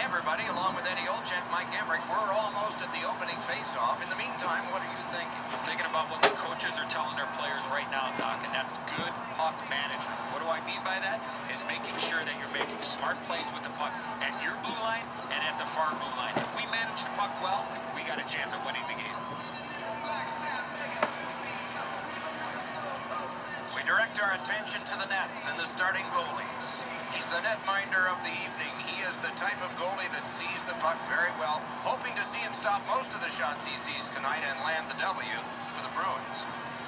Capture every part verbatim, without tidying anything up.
everybody, along with Eddie Olczyk, Mike Emmerich. We're almost at the opening face-off. In the meantime, what are you thinking? I'm thinking about what the coaches are telling their players right now, Doc, and that's good puck management. What do I mean by that? Is making sure that you're making smart plays with the puck at your blue line and at the far blue line. If we manage the puck well, we got a chance of winning the game. We direct our attention to the nets and the starting goalies. He's the netminder of the evening. He is the type of goalie that sees the puck very well, hoping to see him stop most of the shots he sees tonight and land the W for the Bruins.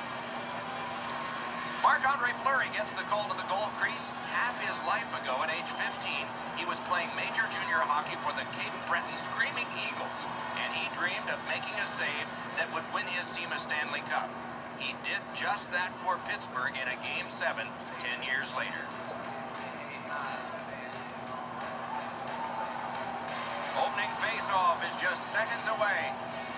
Marc-Andre Fleury gets the call to the goal crease. Half his life ago, at age fifteen, he was playing major junior hockey for the Cape Breton Screaming Eagles, and he dreamed of making a save that would win his team a Stanley Cup. He did just that for Pittsburgh in a Game seven ten years later. Opening face-off is just seconds away.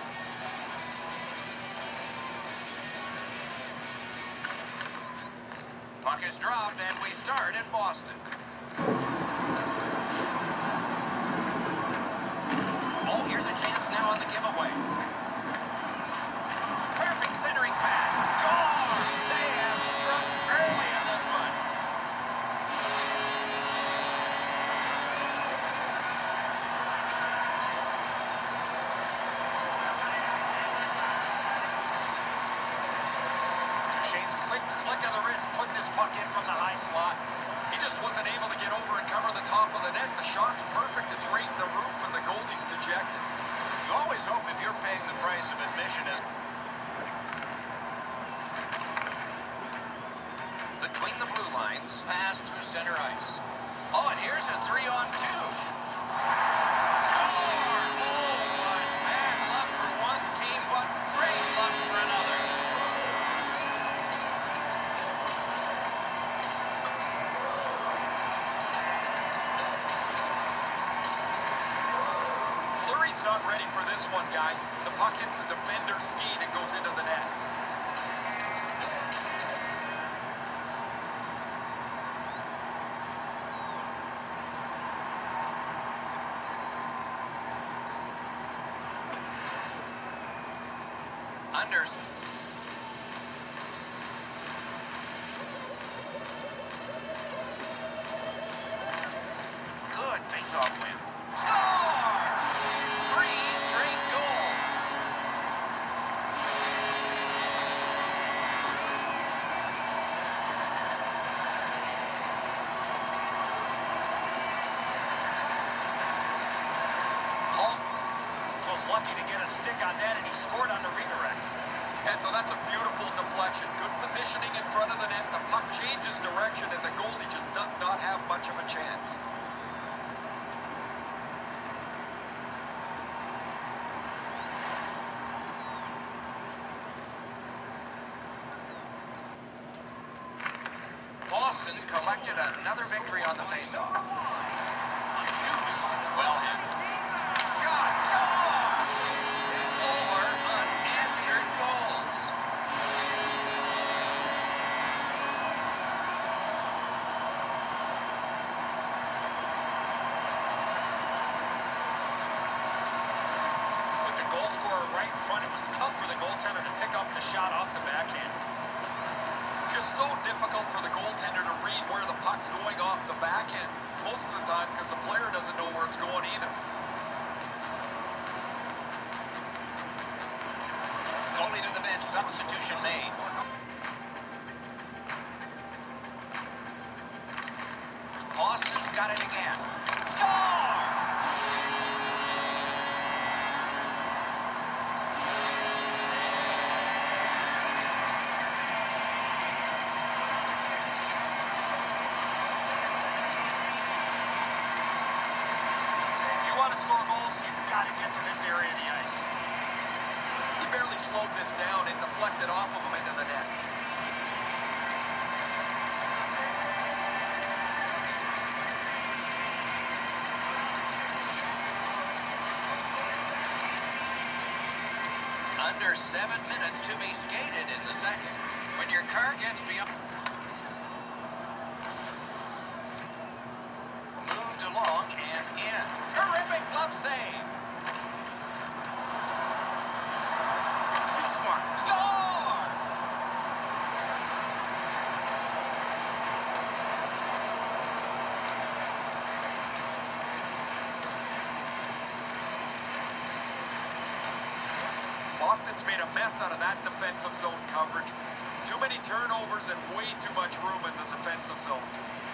Puck is dropped, and we start in Boston. Oh, here's a chance now on the giveaway. Perfect centering pass. Score! They have struck early in this one. Shane's quick flick of the wrist put this puck in from the high slot. He just wasn't able to get over and cover the top of the net. The shot's perfect. It's right in the roof, and the goalie's dejected. You always hope if you're paying the price of admission is between the blue lines, pass through center ice. Oh, and here's a three-on-two. Score! Oh, what bad luck for one team, but great luck for another. Fleury's not ready for this one, guys. The puck hits the defender's skate and goes into the net. Under. Good face-off win. Score! Three straight goals. Hall was lucky to get a stick on that, and he scored on the redirect. And so that's a beautiful deflection. Good positioning in front of the net. The puck changes direction, and the goalie just does not have much of a chance. Boston's collected another victory on the faceoff. Shoots. Well hit. Shot. Score! Four unanswered goals. With the goal scorer right in front, it was tough for the goaltender to pick up the shot off the backhand. Just so difficult for the goaltender to read where the puck's going off the backhand most of the time because the player doesn't know where it's going either. Goalie to the bench. Substitution made. Boston's got it again. Score! You want to score goals, you've got to get to this area of the ice. He barely slowed this down and deflected off of him into the net. Under seven minutes to be skated in the second. When your car gets beyond... Moved along and in. Terrific Boston's made a mess out of that defensive zone coverage. Too many turnovers and way too much room in the defensive zone.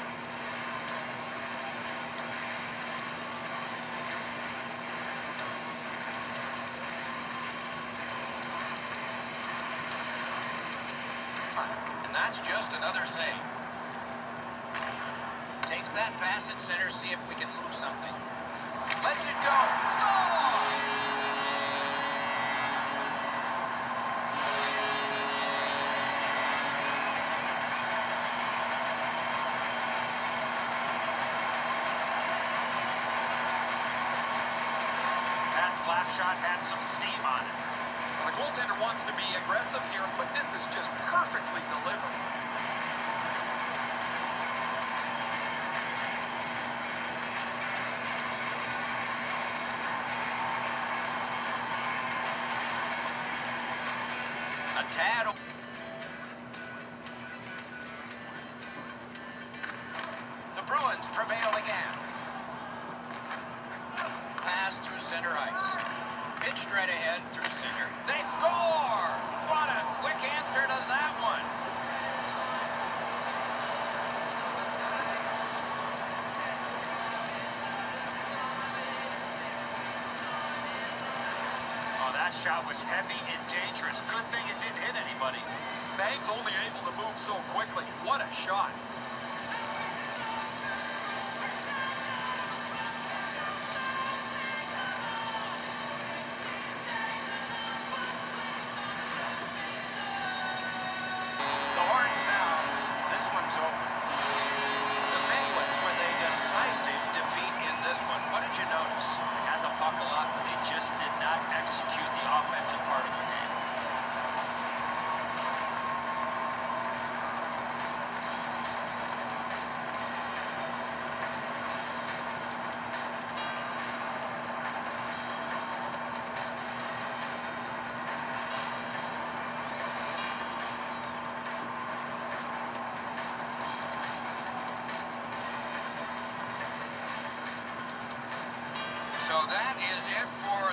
And that's just another save. Takes that pass at center, see if we can move something. Lets it go. Score! That slap shot had some steam on it. Well, the goaltender wants to be aggressive here, but this is just perfectly delivered. A tad. The Bruins prevail again. Pass through center ice. Pitched right ahead through center. They score! What a quick answer to that one. Oh, that shot was heavy and dangerous. Good thing it didn't hit anybody. Bag's only able to move so quickly. What a shot. The horn sounds. This one's over. The Penguins with a decisive defeat in this one. What did you notice? They had the puck a lot, but they just did not execute the offensive part of the game. So that is it for